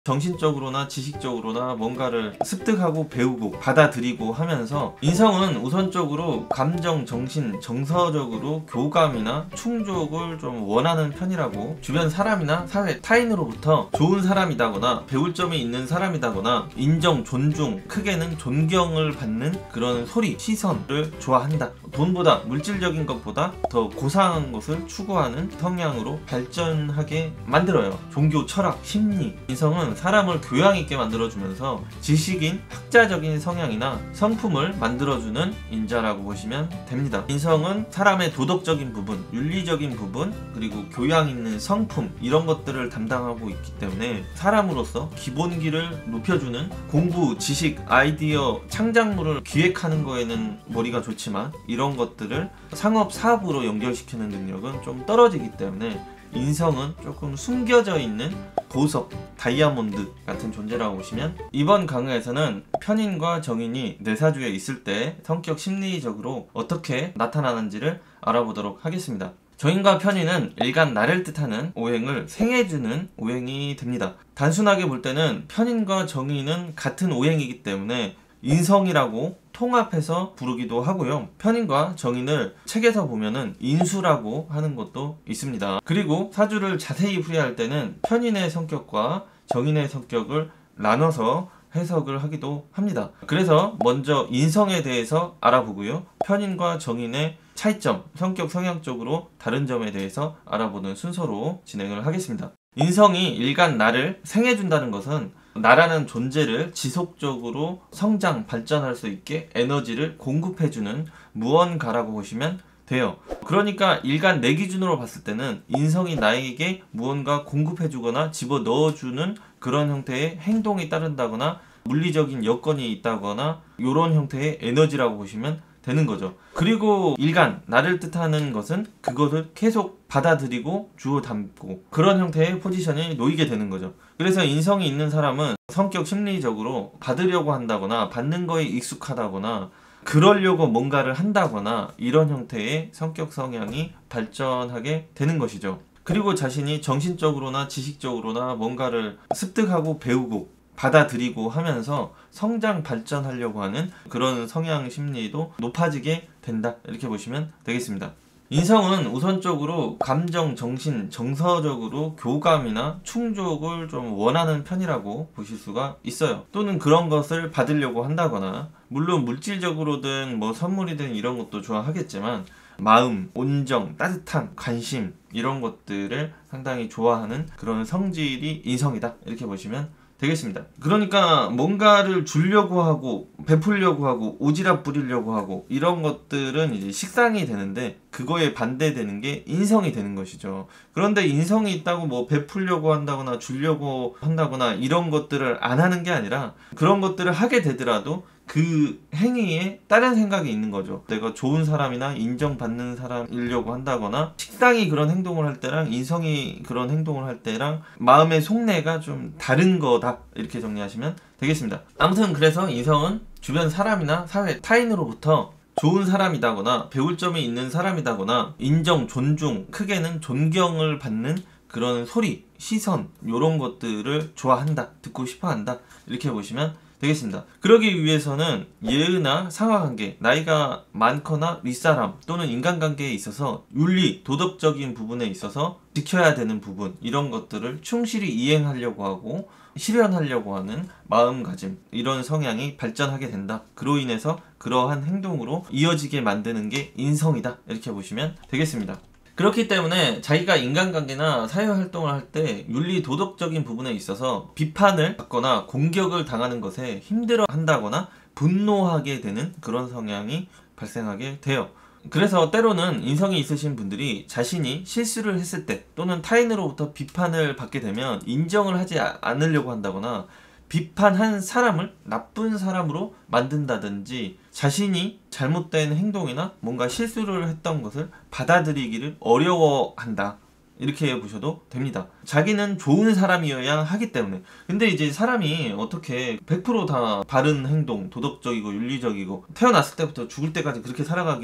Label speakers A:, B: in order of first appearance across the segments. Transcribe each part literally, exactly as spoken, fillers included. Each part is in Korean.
A: 정신적으로나 지식적으로나 뭔가를 습득하고 배우고 받아들이고 하면서 인성은 우선적으로 감정, 정신, 정서적으로 교감이나 충족을 좀 원하는 편이라고, 주변 사람이나 사회 타인으로부터 좋은 사람이다거나 배울 점이 있는 사람이다거나 인정, 존중, 크게는 존경을 받는 그런 소리, 시선을 좋아한다. 돈보다 물질적인 것보다 더 고상한 것을 추구하는 성향으로 발전하게 만들어요. 종교, 철학, 심리, 인성은 사람을 교양 있게 만들어주면서 지식인, 학자적인 성향이나 성품을 만들어주는 인자라고 보시면 됩니다. 인성은 사람의 도덕적인 부분, 윤리적인 부분, 그리고 교양 있는 성품, 이런 것들을 담당하고 있기 때문에 사람으로서 기본기를 높여주는 공부, 지식, 아이디어, 창작물을 기획하는 거에는 머리가 좋지만 이런 것들을 상업, 사업으로 연결시키는 능력은 좀 떨어지기 때문에 인성은 조금 숨겨져 있는 보석, 다이아몬드 같은 존재라고 보시면, 이번 강의에서는 편인과 정인이 뇌사주에 있을 때 성격 심리적으로 어떻게 나타나는지를 알아보도록 하겠습니다. 정인과 편인은 일간 나를 뜻하는 오행을 생해주는 오행이 됩니다. 단순하게 볼 때는 편인과 정인은 같은 오행이기 때문에 인성이라고 통합해서 부르기도 하고요. 편인과 정인을 책에서 보면은 인수라고 하는 것도 있습니다. 그리고 사주를 자세히 풀이할 때는 편인의 성격과 정인의 성격을 나눠서 해석을 하기도 합니다. 그래서 먼저 인성에 대해서 알아보고요. 편인과 정인의 차이점, 성격 성향적으로 다른 점에 대해서 알아보는 순서로 진행을 하겠습니다. 인성이 일간 나를 생해준다는 것은 나라는 존재를 지속적으로 성장, 발전할 수 있게 에너지를 공급해주는 무언가라고 보시면 돼요. 그러니까 일간 내 기준으로 봤을 때는 인성이 나에게 무언가 공급해주거나 집어넣어주는 그런 형태의 행동이 따른다거나 물리적인 여건이 있다거나 이런 형태의 에너지라고 보시면 되는 거죠. 그리고 일간, 나를 뜻하는 것은 그것을 계속 받아들이고 주워 담고 그런 형태의 포지션에 놓이게 되는 거죠. 그래서 인성이 있는 사람은 성격 심리적으로 받으려고 한다거나 받는 거에 익숙하다거나 그러려고 뭔가를 한다거나 이런 형태의 성격 성향이 발전하게 되는 것이죠. 그리고 자신이 정신적으로나 지식적으로나 뭔가를 습득하고 배우고 받아들이고 하면서 성장 발전하려고 하는 그런 성향 심리도 높아지게 된다, 이렇게 보시면 되겠습니다. 인성은 우선적으로 감정, 정신, 정서적으로 교감이나 충족을 좀 원하는 편이라고 보실 수가 있어요. 또는 그런 것을 받으려고 한다거나, 물론 물질적으로든 뭐 선물이든 이런 것도 좋아하겠지만 마음, 온정, 따뜻함, 관심 이런 것들을 상당히 좋아하는 그런 성질이 인성이다, 이렇게 보시면 되겠습니다. 그러니까 뭔가를 주려고 하고 베풀려고 하고 오지랖 부리려고 하고 이런 것들은 이제 식상이 되는데 그거에 반대되는 게 인성이 되는 것이죠. 그런데 인성이 있다고 뭐 베풀려고 한다거나 주려고 한다거나 이런 것들을 안 하는 게 아니라 그런 것들을 하게 되더라도 그 행위에 다른 생각이 있는 거죠. 내가 좋은 사람이나 인정받는 사람이려고 한다거나 식상이 그런 행동을 할 때랑 인성이 그런 행동을 할 때랑 마음의 속내가 좀 다른 거다, 이렇게 정리하시면 되겠습니다. 아무튼 그래서 인성은 주변 사람이나 사회 타인으로부터 좋은 사람이다거나 배울 점이 있는 사람이다거나 인정, 존중, 크게는 존경을 받는 그런 소리, 시선 이런 것들을 좋아한다, 듣고 싶어한다, 이렇게 보시면 되겠습니다. 그러기 위해서는 예의나 상하관계, 나이가 많거나 윗사람 또는 인간관계에 있어서 윤리, 도덕적인 부분에 있어서 지켜야 되는 부분, 이런 것들을 충실히 이행하려고 하고 실현하려고 하는 마음가짐, 이런 성향이 발전하게 된다. 그로 인해서 그러한 행동으로 이어지게 만드는 게 인성이다, 이렇게 보시면 되겠습니다. 그렇기 때문에 자기가 인간관계나 사회활동을 할 때 윤리 도덕적인 부분에 있어서 비판을 받거나 공격을 당하는 것에 힘들어 한다거나 분노하게 되는 그런 성향이 발생하게 돼요. 그래서 때로는 인성이 있으신 분들이 자신이 실수를 했을 때 또는 타인으로부터 비판을 받게 되면 인정을 하지 않으려고 한다거나 비판한 사람을 나쁜 사람으로 만든다든지 자신이 잘못된 행동이나 뭔가 실수를 했던 것을 받아들이기를 어려워한다, 이렇게 보셔도 됩니다. 자기는 좋은 사람이어야 하기 때문에. 근데 이제 사람이 어떻게 백 퍼센트 다 바른 행동, 도덕적이고 윤리적이고 태어났을 때부터 죽을 때까지 그렇게 살아가기는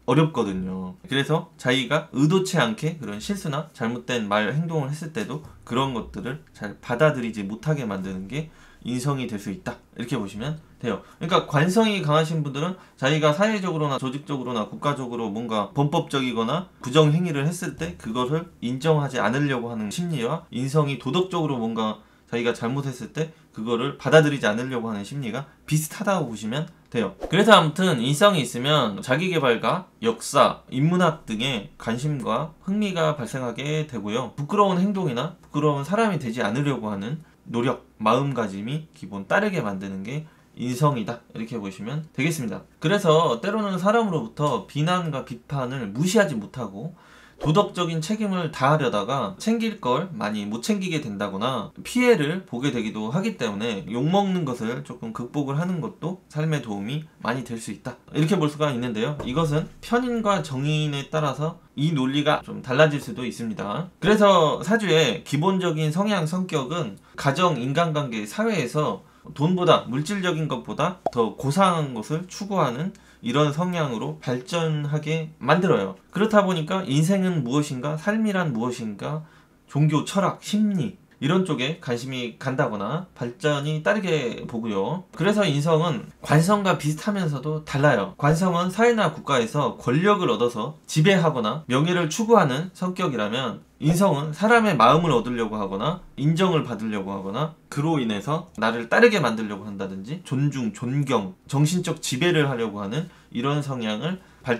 A: 어렵거든요. 그래서 자기가 의도치 않게 그런 실수나 잘못된 말, 행동을 했을 때도 그런 것들을 잘 받아들이지 못하게 만드는 게 인성이 될 수 있다. 이렇게 보시면 돼요. 그러니까 관성이 강하신 분들은 자기가 사회적으로나 조직적으로나 국가적으로 뭔가 범법적이거나 부정행위를 했을 때 그것을 인정하지 않으려고 하는 심리와 인성이 도덕적으로 뭔가 자기가 잘못했을 때 그거를 받아들이지 않으려고 하는 심리가 비슷하다고 보시면 돼요. 그래서 아무튼 인성이 있으면 자기계발과 역사, 인문학 등에 관심과 흥미가 발생하게 되고요. 부끄러운 행동이나 부끄러운 사람이 되지 않으려고 하는 노력, 마음가짐이 기본 따르게 만드는 게 인성이다. 이렇게 보시면 되겠습니다. 그래서 때로는 사람으로부터 비난과 비판을 무시하지 못하고 도덕적인 책임을 다하려다가 챙길 걸 많이 못 챙기게 된다거나 피해를 보게 되기도 하기 때문에 욕먹는 것을 조금 극복을 하는 것도 삶에 도움이 많이 될 수 있다. 이렇게 볼 수가 있는데요. 이것은 편인과 정인에 따라서 이 논리가 좀 달라질 수도 있습니다. 그래서 사주의 기본적인 성향, 성격은 가정, 인간관계, 사회에서 돈보다 물질적인 것보다 더 고상한 것을 추구하는 이런 성향으로 발전하게 만들어요. 그렇다 보니까 인생은 무엇인가, 삶이란 무엇인가, 종교, 철학, 심리 이런 쪽에 관심이 간다거나 발전이 따르게 보고요. 그래서 인성은 관성과 비슷하면서도 달라요. 관성은 사회나 국가에서 권력을 얻어서 지배하거나 명예를 추구하는 성격이라면 인성은 사람의 마음을 얻으려고 하거나 인정을 받으려고 하거나 그로 인해서 나를 따르게 만들려고 한다든지 존중, 존경, 정신적 지배를 하려고 하는 이런 성향을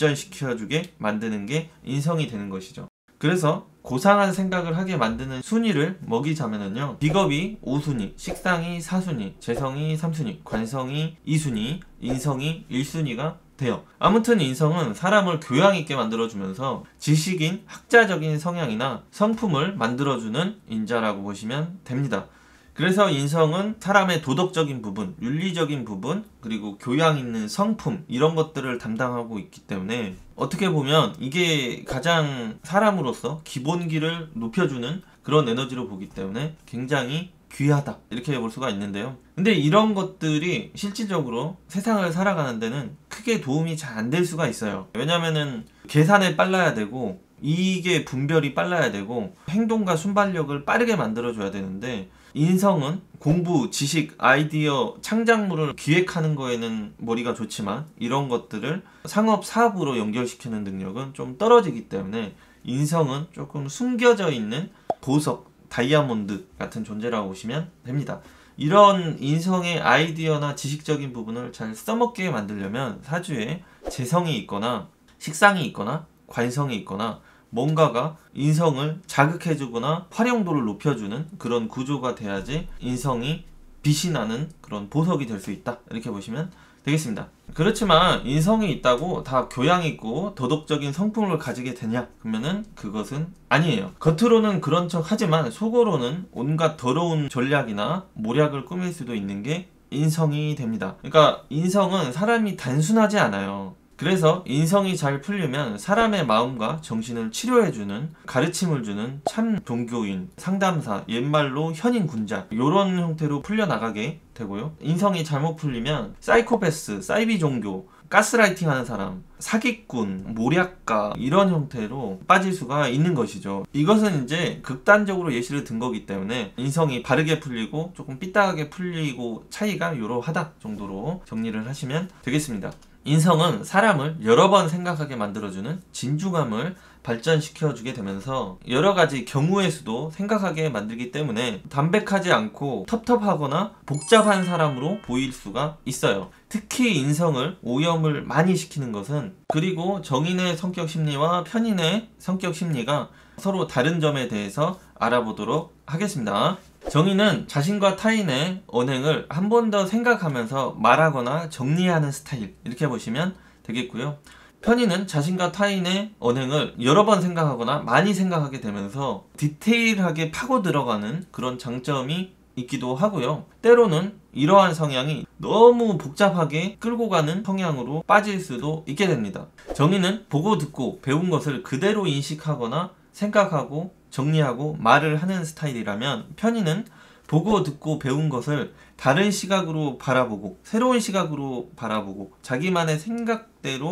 A: 발전시켜주게 만드는 게 인성이 되는 것이죠. 그래서 고상한 생각을 하게 만드는 순위를 먹이자면은요, 직업이 오 순위, 식상이 사 순위, 재성이 삼 순위, 관성이 이 순위, 인성이 일 순위가 돼요. 아무튼 인성은 사람을 교양 있게 만들어주면서 지식인, 학자적인 성향이나 성품을 만들어주는 인자라고 보시면 됩니다. 그래서 인성은 사람의 도덕적인 부분, 윤리적인 부분, 그리고 교양 있는 성품 이런 것들을 담당하고 있기 때문에 어떻게 보면 이게 가장 사람으로서 기본기를 높여주는 그런 에너지로 보기 때문에 굉장히 귀하다 이렇게 볼 수가 있는데요. 근데 이런 것들이 실질적으로 세상을 살아가는 데는 크게 도움이 잘 안 될 수가 있어요. 왜냐면은 계산에 빨라야 되고 이익의 분별이 빨라야 되고 행동과 순발력을 빠르게 만들어줘야 되는데 인성은 공부, 지식, 아이디어, 창작물을 기획하는 거에는 머리가 좋지만 이런 것들을 상업, 사업으로 연결시키는 능력은 좀 떨어지기 때문에 인성은 조금 숨겨져 있는 보석, 다이아몬드 같은 존재라고 보시면 됩니다. 이런 인성의 아이디어나 지식적인 부분을 잘 써먹게 만들려면 사주에 재성이 있거나 식상이 있거나 관성이 있거나 뭔가가 인성을 자극해주거나 활용도를 높여주는 그런 구조가 돼야지 인성이 빛이 나는 그런 보석이 될 수 있다 이렇게 보시면 되겠습니다. 그렇지만 인성이 있다고 다 교양 있고 도덕적인 성품을 가지게 되냐? 그러면은 그것은 아니에요. 겉으로는 그런 척 하지만 속으로는 온갖 더러운 전략이나 모략을 꾸밀 수도 있는 게 인성이 됩니다. 그러니까 인성은 사람이 단순하지 않아요. 그래서 인성이 잘 풀리면 사람의 마음과 정신을 치료해주는, 가르침을 주는 참 종교인, 상담사, 옛말로 현인 군자 이런 형태로 풀려나가게 되고요. 인성이 잘못 풀리면 사이코패스, 사이비 종교, 가스라이팅 하는 사람, 사기꾼, 모략가 이런 형태로 빠질 수가 있는 것이죠. 이것은 이제 극단적으로 예시를 든 거기 때문에 인성이 바르게 풀리고 조금 삐딱하게 풀리고 차이가 요러하다 정도로 정리를 하시면 되겠습니다. 인성은 사람을 여러 번 생각하게 만들어주는 진중함을 발전시켜주게 되면서 여러 가지 경우의 수도 생각하게 만들기 때문에 담백하지 않고 텁텁하거나 복잡한 사람으로 보일 수가 있어요. 특히 인성을 오염을 많이 시키는 것은 그리고 정인의 성격 심리와 편인의 성격 심리가 서로 다른 점에 대해서 알아보도록 하겠습니다. 정인은 자신과 타인의 언행을 한 번 더 생각하면서 말하거나 정리하는 스타일 이렇게 보시면 되겠고요. 편인은 자신과 타인의 언행을 여러 번 생각하거나 많이 생각하게 되면서 디테일하게 파고 들어가는 그런 장점이 있기도 하고요. 때로는 이러한 성향이 너무 복잡하게 끌고 가는 성향으로 빠질 수도 있게 됩니다. 정인은 보고 듣고 배운 것을 그대로 인식하거나 생각하고 정리하고 말을 하는 스타일이라면 편인은 보고 듣고 배운 것을 다른 시각으로 바라보고 새로운 시각으로 바라보고 자기만의 생각대로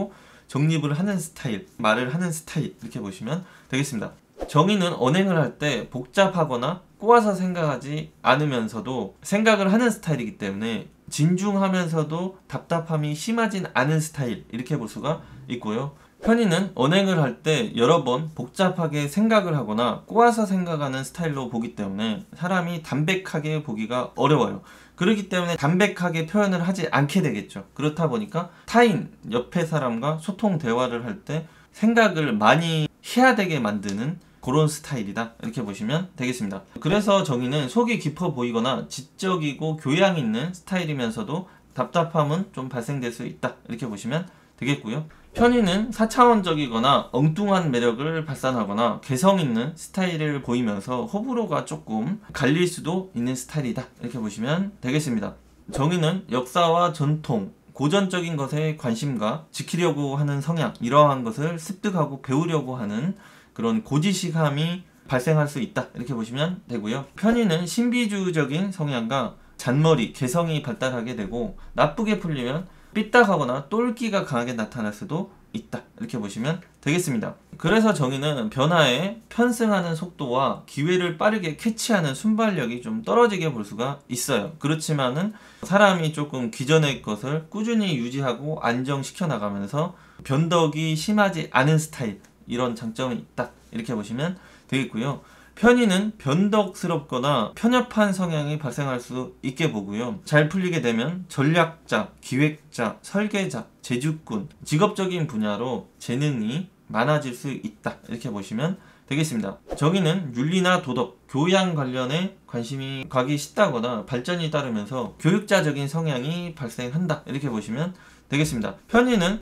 A: 정립을 하는 스타일, 말을 하는 스타일 이렇게 보시면 되겠습니다. 정의는 언행을 할 때 복잡하거나 꼬아서 생각하지 않으면서도 생각을 하는 스타일이기 때문에 진중하면서도 답답함이 심하진 않은 스타일 이렇게 볼 수가 있고요. 편의는 언행을 할 때 여러 번 복잡하게 생각을 하거나 꼬아서 생각하는 스타일로 보기 때문에 사람이 담백하게 보기가 어려워요. 그렇기 때문에 담백하게 표현을 하지 않게 되겠죠. 그렇다 보니까 타인, 옆에 사람과 소통 대화를 할 때 생각을 많이 해야 되게 만드는 그런 스타일이다 이렇게 보시면 되겠습니다. 그래서 정의는 속이 깊어 보이거나 지적이고 교양 있는 스타일이면서도 답답함은 좀 발생될 수 있다 이렇게 보시면 되겠고요. 편의는 사차원적이거나 엉뚱한 매력을 발산하거나 개성 있는 스타일을 보이면서 호불호가 조금 갈릴 수도 있는 스타일이다 이렇게 보시면 되겠습니다. 정의는 역사와 전통, 고전적인 것에 관심과 지키려고 하는 성향, 이러한 것을 습득하고 배우려고 하는 그런 고지식함이 발생할 수 있다 이렇게 보시면 되고요. 편의는 신비주의적인 성향과 잔머리, 개성이 발달하게 되고 나쁘게 풀리면 삐딱하거나 똘끼가 강하게 나타날 수도 있다 이렇게 보시면 되겠습니다. 그래서 정의는 변화에 편승하는 속도와 기회를 빠르게 캐치하는 순발력이 좀 떨어지게 볼 수가 있어요. 그렇지만은 사람이 조금 기존의 것을 꾸준히 유지하고 안정시켜 나가면서 변덕이 심하지 않은 스타일, 이런 장점이 있다 이렇게 보시면 되겠고요. 편의는 변덕스럽거나 편협한 성향이 발생할 수 있게 보고요. 잘 풀리게 되면 전략자, 기획자, 설계자, 제주꾼, 직업적인 분야로 재능이 많아질 수 있다 이렇게 보시면 되겠습니다. 정의는 윤리나 도덕, 교양 관련에 관심이 가기 쉽다거나 발전이 따르면서 교육자적인 성향이 발생한다 이렇게 보시면 되겠습니다. 편의는